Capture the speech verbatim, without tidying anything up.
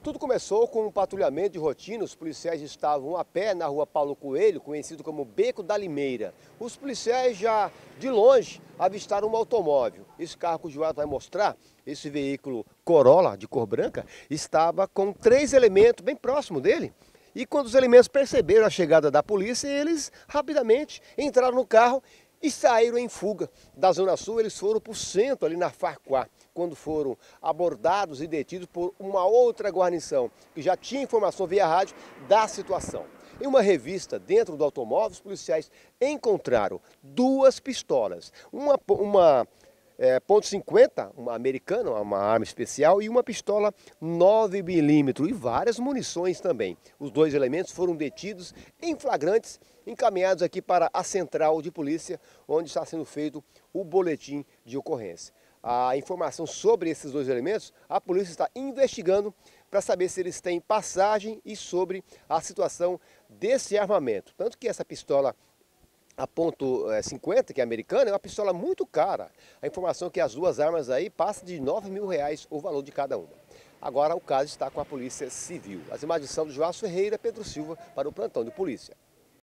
Tudo começou com um patrulhamento de rotina. Os policiais estavam a pé na rua Paulo Coelho, conhecido como Beco da Limeira. Os policiais já de longe avistaram um automóvel. Esse carro que o João vai mostrar, esse veículo Corolla de cor branca, estava com três elementos bem próximo dele. E quando os elementos perceberam a chegada da polícia, eles rapidamente entraram no carro e saíram em fuga. Da Zona Sul, eles foram para o centro, ali na Farquhar, quando foram abordados e detidos por uma outra guarnição, que já tinha informação via rádio da situação. Em uma revista dentro do automóvel, os policiais encontraram duas pistolas, uma, uma é, ponto cinquenta, uma americana, uma arma especial, e uma pistola nove milímetros e várias munições também. Os dois elementos foram detidos em flagrantes, encaminhados aqui para a central de polícia, onde está sendo feito o boletim de ocorrência. A informação sobre esses dois elementos, a polícia está investigando para saber se eles têm passagem e sobre a situação desse armamento. Tanto que essa pistola a ponto cinquenta, que é americana, é uma pistola muito cara. A informação é que as duas armas aí passam de nove mil reais o valor de cada uma. Agora o caso está com a Polícia Civil. As imagens são do João Ferreira, Pedro Silva, para o Plantão de Polícia.